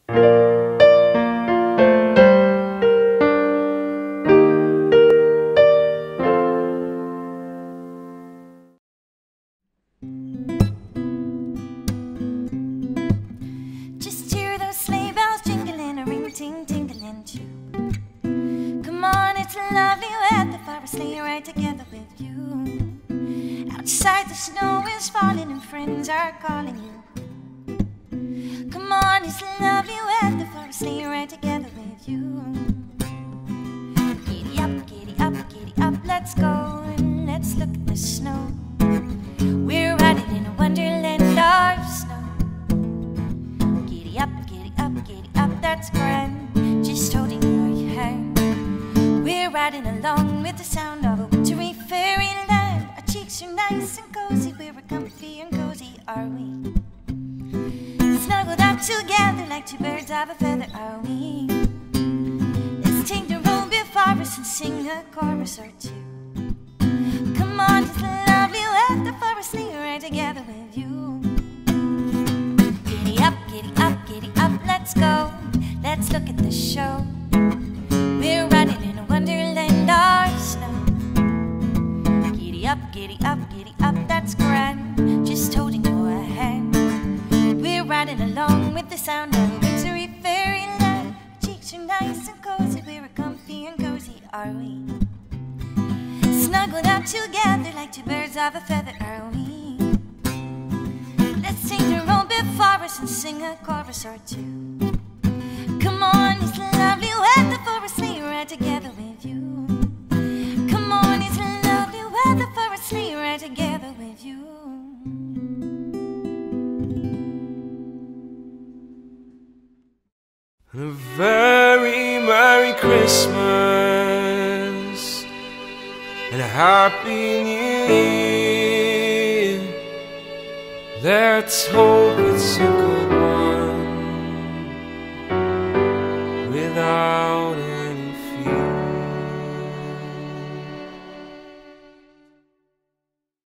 Just hear those sleigh bells jingling, a ring-ting-tingling too. Come on, it's lovely weather for a sleigh ride together with you. Outside the snow is falling and friends are calling you. Come on, it's lovely weather for a sleigh ride together with you. Giddy up, giddy up, giddy up, let's go and let's look at the snow. We're riding in a wonderland of snow. Giddy up, giddy up, giddy up, that's grand, just holding your hand. We're riding along with the sound of a wintry fairyland. Our cheeks are nice and cozy, we're comfy and cozy, are we? Snuggled up together like two birds of a feather, are we? Let's take the road before us and sing a chorus or two. Come on, it's lovely weather for a sleigh ride together with you. Giddy up, giddy up, giddy up, let's go. Let's look at the show. We're riding in a wonderland of snow. Giddy up, giddy up, giddy up, that's grand, just holding your hand. We're riding along with the sound of a wintry fairyland. Cheeks are nice and cozy, we're comfy and cozy, are we? Snuggled up together like two birds of a feather, are we? Let's take the road before us and sing a chorus or two. Come on, it's lovely weather for a sleigh ride together with you. Come on, it's lovely weather for a sleigh ride together with you. A very Merry Christmas and a Happy New Year. Let's hope it's a good